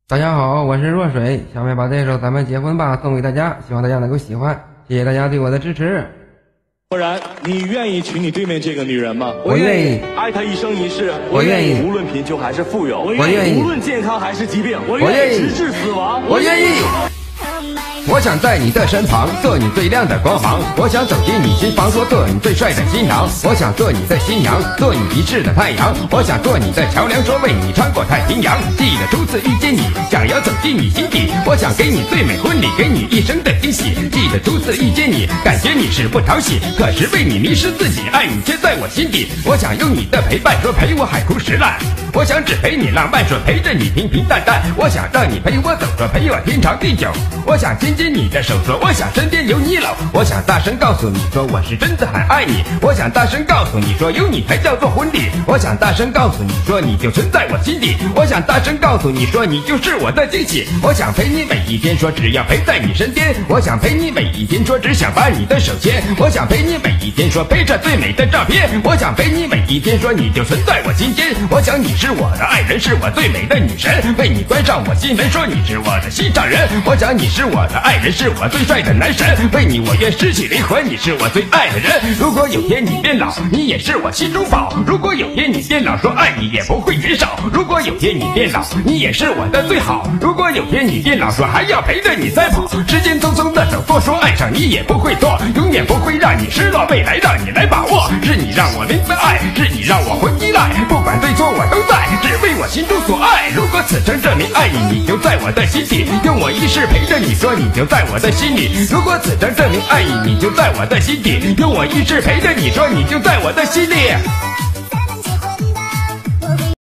大家好，我是若水，下面把这首《咱们结婚吧》送给大家，希望大家能够喜欢，谢谢大家对我的支持。 不然，你愿意娶你对面这个女人吗？ 我愿意。 爱她一生一世， 我愿意。 无论贫穷还是富有， 我愿意。 无论健康还是疾病，我愿意。 直至死亡， 我愿意。我想在你的身旁，做你最亮的光芒。我想走进你心房，做你最帅的新郎。我想做你的新娘，做你一世的太阳。我想做你的桥梁，说为你穿过太平洋。记得初次遇见你，想要走进你心底。我想给你最美婚礼，给你一生的惊喜。记得初次遇见你，感觉你是不讨喜，可是为你迷失自己，爱你却在我心底。我想用你的陪伴，说陪我海枯石烂。我想只陪你浪漫，说陪着你平平淡淡。我想让你陪我走，说陪我天长地久。我想牵紧你的手，说我想身边有你搂。我想大声告诉你说我是真的很爱你。我想大声告诉你说有你才叫做婚礼。我想大声告诉你说你就存在我心底。我想大声告诉你说你就是我的惊喜。我想陪你每一天，说只要陪在你身边。我想陪你每一天，说只想把你的手牵。我想陪你每一天，说陪着最美的照片。我想陪你每一天，说你就存在我心间。我想你是我的爱人，是我最美的女神，为你关上我心门，说你是我的心上人。我想你是我的爱人，是我最帅的男神，为你我愿失去灵魂，你是我最爱的人。如果有天你变老，你也是我心中宝。如果有天你变老，说爱你也不会减少。如果有天你变老，你也是我的最好。如果有天你变老，说还要陪着你赛跑。时间匆匆的走过，说爱上你也不会错，永远不会让你失落，未来让你来把握。是你让我明白爱，是你让我会依赖，不管对错我都在，只为我心中所爱。如果此生证明爱你，你就在我的心底，用我一世陪着你，说你就在我的心里。如果此生证明爱你，你就在我的心底，用我一世陪着你，说你就在我的心里。